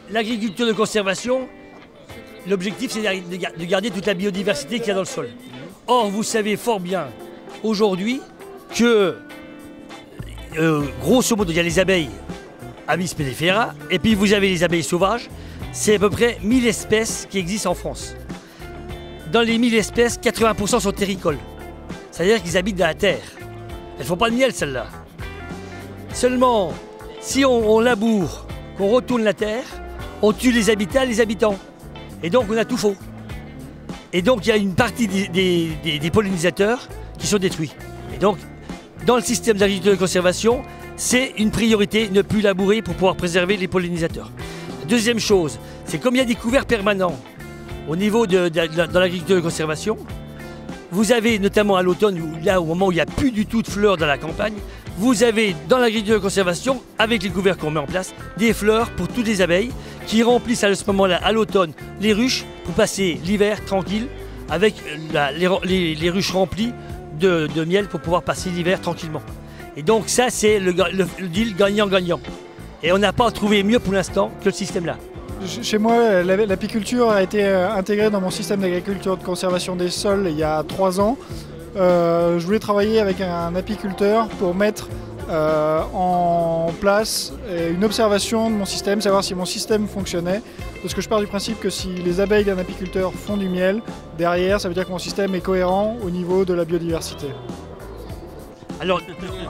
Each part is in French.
l'agriculture de conservation, l'objectif c'est de garder toute la biodiversité qu'il y a dans le sol. Or, vous savez fort bien aujourd'hui que, grosso modo, il y a les abeilles Apis mellifera, et puis vous avez les abeilles sauvages. C'est à peu près 1000 espèces qui existent en France. Dans les 1000 espèces, 80% sont terricoles. C'est-à-dire qu'ils habitent dans la terre. Elles ne font pas de miel, celles-là. Seulement, si on laboure, qu'on retourne la terre, on tue les habitats, les habitants. Et donc, on a tout faux. Et donc, il y a une partie des pollinisateurs qui sont détruits. Et donc, dans le système d'agriculture de conservation, c'est une priorité, ne plus labourer pour pouvoir préserver les pollinisateurs. Deuxième chose, c'est comme il y a des couverts permanents au niveau dans l'agriculture de conservation, vous avez notamment à l'automne, là au moment où il n'y a plus du tout de fleurs dans la campagne, vous avez dans l'agriculture de conservation, avec les couverts qu'on met en place, des fleurs pour toutes les abeilles qui remplissent à ce moment-là, à l'automne, les ruches pour passer l'hiver tranquille, avec les ruches remplies de miel pour pouvoir passer l'hiver tranquillement. Et donc ça, c'est le deal gagnant-gagnant. Et on n'a pas trouvé mieux pour l'instant que le système-là. Chez moi, l'apiculture a été intégrée dans mon système d'agriculture de conservation des sols il y a 3 ans. Je voulais travailler avec un apiculteur pour mettre en place une observation de mon système, savoir si mon système fonctionnait. Parce que je pars du principe que si les abeilles d'un apiculteur font du miel, derrière, ça veut dire que mon système est cohérent au niveau de la biodiversité. Alors,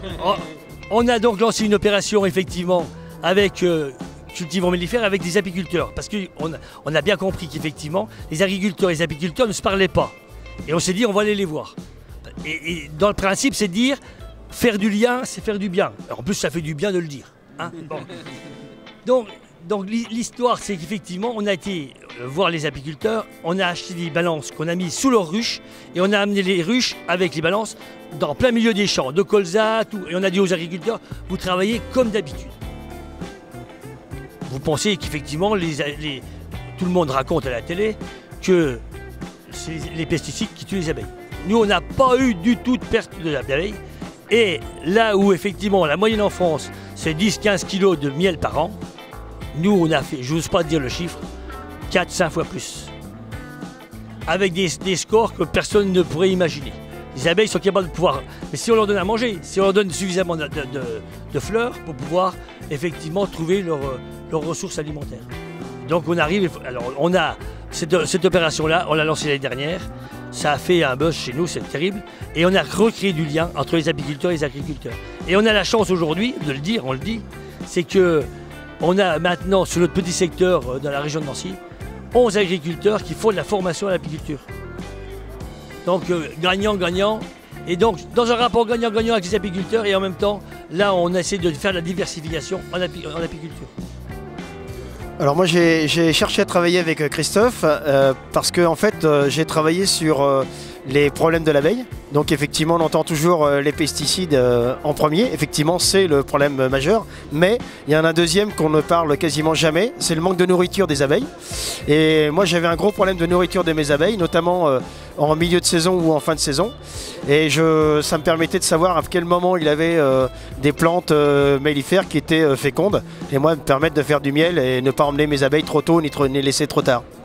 on a donc lancé une opération effectivement avec Cultivons mellifères avec des apiculteurs. Parce qu'on a bien compris qu'effectivement, les agriculteurs et les apiculteurs ne se parlaient pas. Et on s'est dit, on va aller les voir. Et dans le principe, c'est de dire, faire du lien, c'est faire du bien. Alors, en plus, ça fait du bien de le dire. Hein, bon. Donc l'histoire, c'est qu'effectivement, on a été voir les apiculteurs, on a acheté des balances qu'on a mis sous leurs ruches, et on a amené les ruches avec les balances dans plein milieu des champs, de colza, tout. Et on a dit aux agriculteurs, vous travaillez comme d'habitude. Vous pensez qu'effectivement, tout le monde raconte à la télé que c'est les pesticides qui tuent les abeilles. Nous, on n'a pas eu du tout de perte d'abeilles. Et là où effectivement la moyenne en France, c'est 10-15 kg de miel par an, nous, on a fait, je n'ose pas dire le chiffre, 4-5 fois plus. Avec des scores que personne ne pourrait imaginer. Les abeilles sont capables de pouvoir, mais si on leur donne à manger, si on leur donne suffisamment de fleurs pour pouvoir effectivement trouver leurs ressources alimentaires. Donc on arrive, alors on a cette opération-là, on l'a lancée l'année dernière, ça a fait un buzz chez nous, c'est terrible, et on a recréé du lien entre les apiculteurs et les agriculteurs. Et on a la chance aujourd'hui de le dire, on le dit, c'est que on a maintenant sur notre petit secteur dans la région de Nancy, 11 agriculteurs qui font de la formation à l'apiculture. Donc gagnant-gagnant, et donc dans un rapport gagnant-gagnant avec les apiculteurs, et en même temps, là on essaie de faire la diversification en apiculture. Alors moi j'ai cherché à travailler avec Christophe parce que en fait j'ai travaillé sur les problèmes de l'abeille. Donc effectivement on entend toujours les pesticides en premier, effectivement c'est le problème majeur, mais il y en a un deuxième qu'on ne parle quasiment jamais, c'est le manque de nourriture des abeilles. Et moi j'avais un gros problème de nourriture de mes abeilles, notamment en milieu de saison ou en fin de saison. Et ça me permettait de savoir à quel moment il avait des plantes mellifères qui étaient fécondes, et moi me permettre de faire du miel et ne pas emmener mes abeilles trop tôt ni les laisser trop tard.